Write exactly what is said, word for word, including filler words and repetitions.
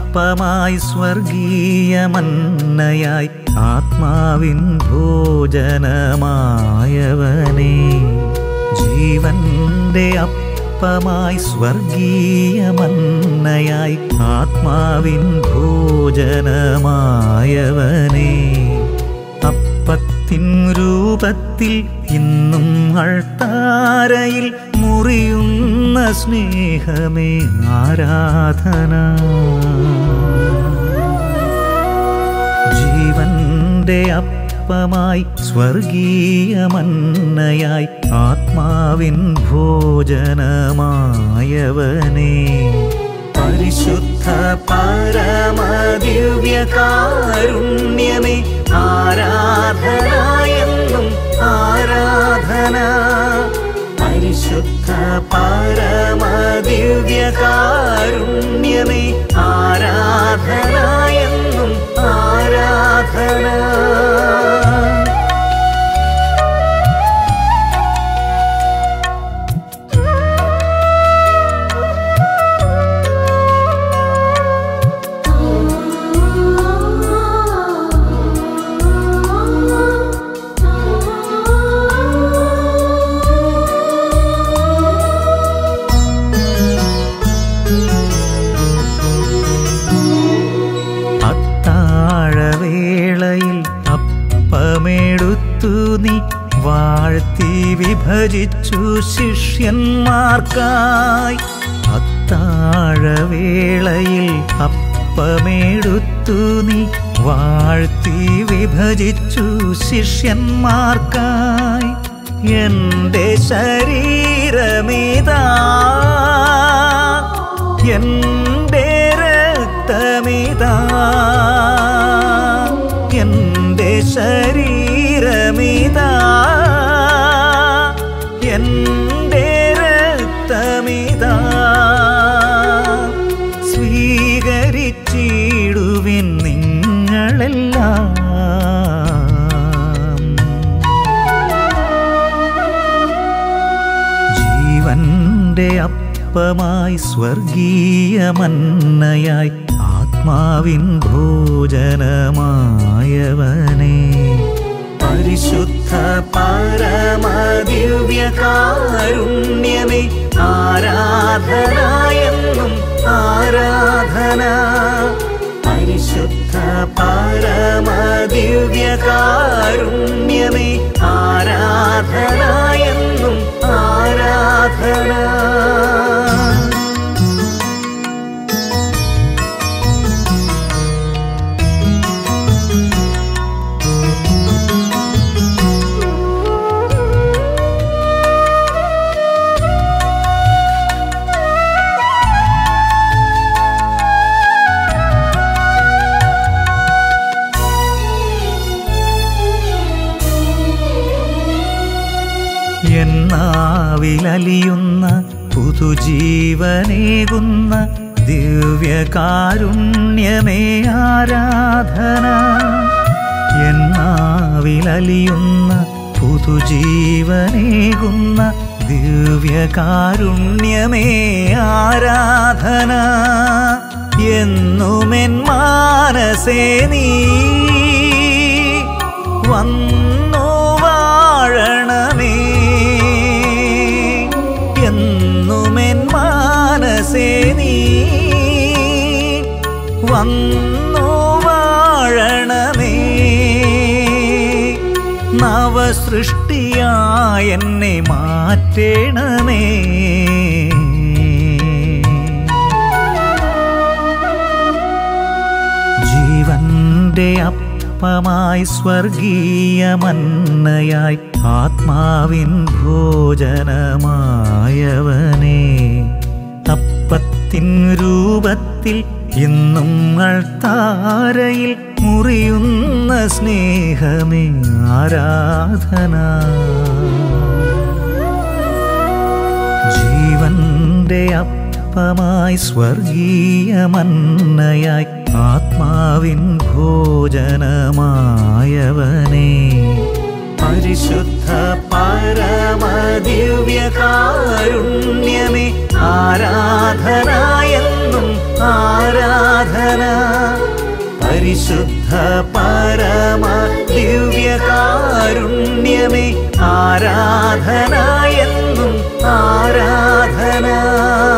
അപ്പമായി സ്വർഗീയമന്നയായി ആത്മാവിൻ ഭോജനമായവനേ, ജീവന്റെ അപ്പമായി സ്വർഗീയമന്നയായി ആത്മാവിൻ ഭോജനമായവനേ, അപ്പത്തിൻ രൂപത്തിൽ ഇന്നും അൾത്താരയിൽ മുറിയുന്ന സ്നേഹമേ ആരാധന. ജീവന്റെ അപ്പമായി സ്വർഗീയമന്നയായി ആത്മാവിൻ ഭോജനമായവനേ, പരിശുദ്ധ പരമദിവ്യകാരുണ്യമേ ആരാധന എന്നും ആരാധന. പരിശുദ്ധ പരമദിവ്യകാരുണ്യമേ ആരാധന എന്നും ആരാധന. അപ്പമെടുത്തു നീ വാഴ്ത്തി വിഭജിച്ചു ശിഷ്യന്മാർക്കായി. അത്താഴവേളയിൽ അപ്പമെടുത്തു നീ വാഴ്ത്തി വിഭജിച്ചു ശിഷ്യന്മാർക്കായി. എൻ്റെ ശരീരമിതാ, എൻ്റെ രക്തമിതാ, എൻ്റെ ശരീരമിതാ, എൻ്റെ രക്തമിതാ, സ്വീകരിച്ചിടുവിൻ നിങ്ങളെല്ലാം. ജീവന്റെ അപ്പമായി സ്വർഗീയമന്നയായി ആത്മാവിൻ ഭോജനമായവനേ, പരിശുദ്ധ പരമദിവ്യകാരുണ്യമേ ആരാധന എന്നും ആരാധന. പരിശുദ്ധ പരമദിവ്യകാരുണ്യമേ ആരാധന എന്നും ആരാധന. എന്നാവിലലിയുന്ന പുതുജീവനേകുന്ന ദിവ്യകാരുണ്യമേ ആരാധന. എന്നാവിലലിയുന്ന പുതുജീവനേകുന്ന ദിവ്യകാരുണ്യമേ ആരാധന. എന്നുമെൻ മാനസേ നീ വന്നു വാഴണമേ, എന്നുമെൻ മാനസേ നീ വന്നു വാഴണമേ. നവസൃഷ്ടിയായി എന്നെ മാറ്റണമേ. ജീവന്റെ അപ്പമായി സ്വർഗീയമന്നയായി ആത്മാവിൻ ഭോജനമായവനേ, അപ്പത്തിൻ രൂപത്തിൽ ഇന്നും അൾത്താരയിൽ മുറിയുന്ന സ്നേഹമേ ആരാധന. ജീവന്റെ അപ്പമായി സ്വർഗീയമന്നയായി ആത്മാവിൻ ഭോജനമായവനേ, പരിശുദ്ധ പരമദിവ്യകാരുണ്യമേ ആരാധന എന്നും ആരാധന. പരിശുദ്ധ പരമ ദിവ്യകാരുണ്യമേ ആരാധന എന്നും ആരാധന.